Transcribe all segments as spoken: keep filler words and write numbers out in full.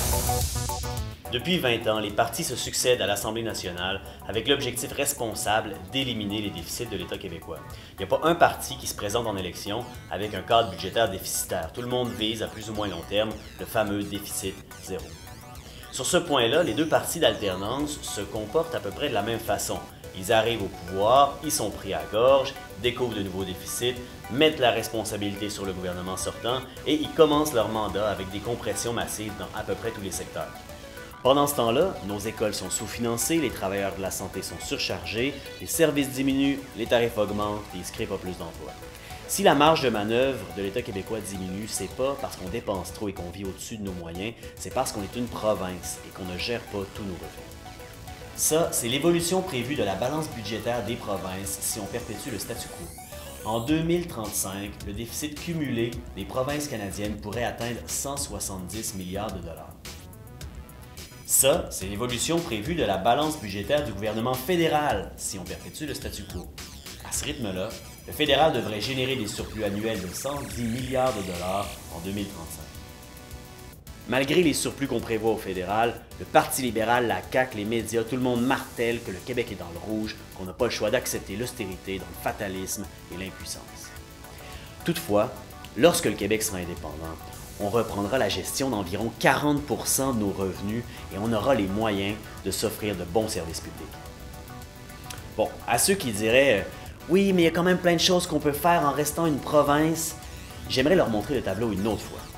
Depuis vingt ans, les partis se succèdent à l'Assemblée nationale avec l'objectif responsable d'éliminer les déficits de l'État québécois. Il n'y a pas un parti qui se présente en élection avec un cadre budgétaire déficitaire. Tout le monde vise à plus ou moins long terme le fameux déficit zéro. Sur ce point-là, les deux partis d'alternance se comportent à peu près de la même façon. Ils arrivent au pouvoir, ils sont pris à gorge, découvrent de nouveaux déficits, mettent la responsabilité sur le gouvernement sortant et ils commencent leur mandat avec des compressions massives dans à peu près tous les secteurs. Pendant ce temps-là, nos écoles sont sous-financées, les travailleurs de la santé sont surchargés, les services diminuent, les tarifs augmentent et ils ne créent pas plus d'emplois. Si la marge de manœuvre de l'État québécois diminue, c'est pas parce qu'on dépense trop et qu'on vit au-dessus de nos moyens, c'est parce qu'on est une province et qu'on ne gère pas tous nos revenus. Ça, c'est l'évolution prévue de la balance budgétaire des provinces si on perpétue le statu quo. En deux mille trente-cinq, le déficit cumulé des provinces canadiennes pourrait atteindre cent soixante-dix milliards de dollars. Ça, c'est l'évolution prévue de la balance budgétaire du gouvernement fédéral si on perpétue le statu quo. À ce rythme-là, le fédéral devrait générer des surplus annuels de cent dix milliards de dollars en deux mille trente-cinq. Malgré les surplus qu'on prévoit au fédéral, le Parti libéral, la C A Q, les médias, tout le monde martèle que le Québec est dans le rouge, qu'on n'a pas le choix d'accepter l'austérité dans le fatalisme et l'impuissance. Toutefois, lorsque le Québec sera indépendant, on reprendra la gestion d'environ quarante pour cent de nos revenus et on aura les moyens de s'offrir de bons services publics. Bon, à ceux qui diraient « Oui, mais il y a quand même plein de choses qu'on peut faire en restant une province », j'aimerais leur montrer le tableau une autre fois.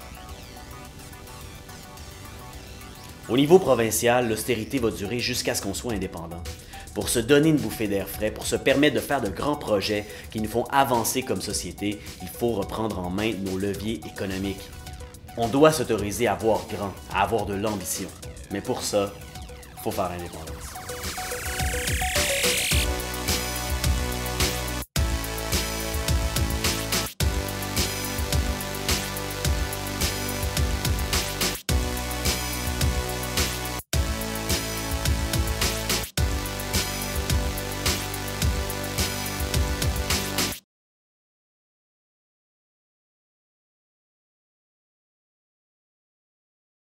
Au niveau provincial, l'austérité va durer jusqu'à ce qu'on soit indépendant. Pour se donner une bouffée d'air frais, pour se permettre de faire de grands projets qui nous font avancer comme société, il faut reprendre en main nos leviers économiques. On doit s'autoriser à voir grand, à avoir de l'ambition. Mais pour ça, il faut faire l'indépendance.